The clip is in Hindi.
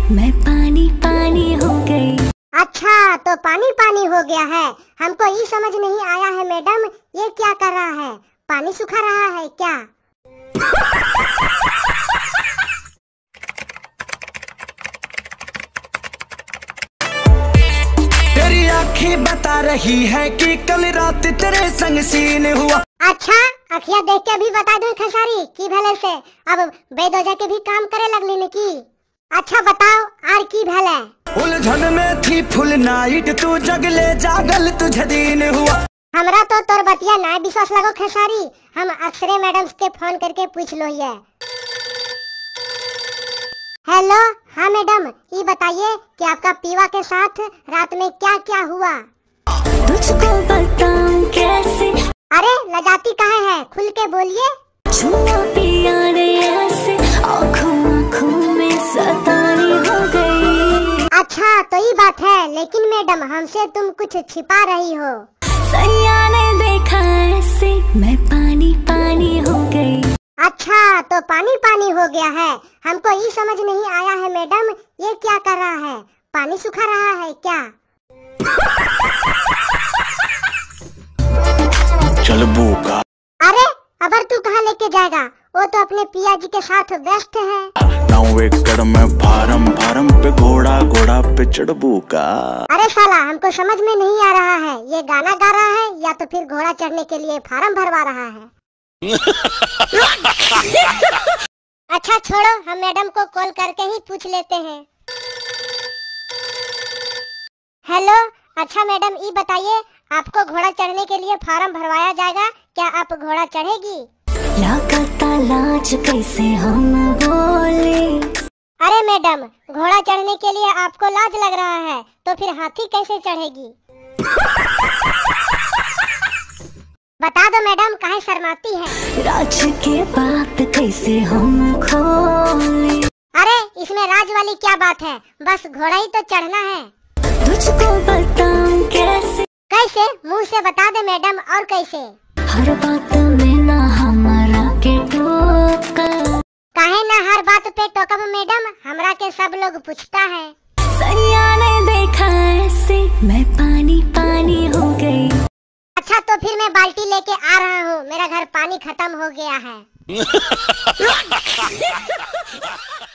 मैं पानी पानी हो गई। अच्छा तो पानी पानी हो गया है। हमको ये समझ नहीं आया है मैडम, ये क्या कर रहा है? पानी सुखा रहा है क्या? तेरी आँखें बता रही है कि कल रात तेरे संग सीन हुआ। अच्छा अखिया देख के भी बता दो खसारी की भले से अब बेदोजा के भी काम करे लगली ने की। अच्छा बताओ आर की भले? उलझन में थी फुल नाइट, तू जगले जागल तुझे दिन हुआ। हमरा तो तोर बतिया ना विश्वास लगो खेसारी, हम अक्षरे मैडम के फोन करके पूछ लो ये। हेलो हाँ मैडम, ये बताइए कि आपका पीवा के साथ रात में क्या क्या हुआ? तुझको बताऊं कैसे? अरे लजाती काहे है, खुल के बोलिए। छुआ पिया रे ऐसे आँखों आँखों में सतानी हो गई। अच्छा तो ये बात है, लेकिन मैडम हमसे तुम कुछ छिपा रही हो। सैया ने देखा ऐसे मैं पानी पानी हो गई। अच्छा तो पानी पानी हो गया है। हमको ये समझ नहीं आया है मैडम, ये क्या कर रहा है? पानी सुखा रहा है क्या? चल बूका। अरे अबर तू कहाँ लेके जाएगा? वो तो अपने पिया जी के साथ व्यस्त है। 9 एकड़ में फार्म फार्म पे घोड़ा घोड़ा पे चढ़बू का। अरे साला हमको समझ में नहीं आ रहा है, ये गाना गा रहा है या तो फिर घोड़ा चढ़ने के लिए फार्म भरवा रहा है। अच्छा छोड़ो, हम मैडम को कॉल करके ही पूछ लेते हैं। हेलो अच्छा मैडम ये बताइए, आपको घोड़ा चढ़ने के लिए फार्म भरवाया जाएगा, क्या आप घोड़ा चढ़ेगी? लागता लाज कैसे हम बोले। अरे मैडम घोड़ा चढ़ने के लिए आपको लाज लग रहा है, तो फिर हाथी कैसे चढ़ेगी? बता दो मैडम काहे शर्माती है? राज के बात कैसे हम खोले। अरे इसमें राज वाली क्या बात है, बस घोड़ा ही तो चढ़ना है। तुझको बताऊं कैसे? कैसे? मुंह से बता दे मैडम, और कैसे? हर बात में ना हमारा के टोका। काहे ना हर बात पे टोकब मैडम, हमरा के सब लोग पूछता है। सैया ने देखा ऐसे मैं पानी पानी हो गई। अच्छा तो फिर मैं बाल्टी लेके आ रहा हूँ, मेरा घर पानी खत्म हो गया है।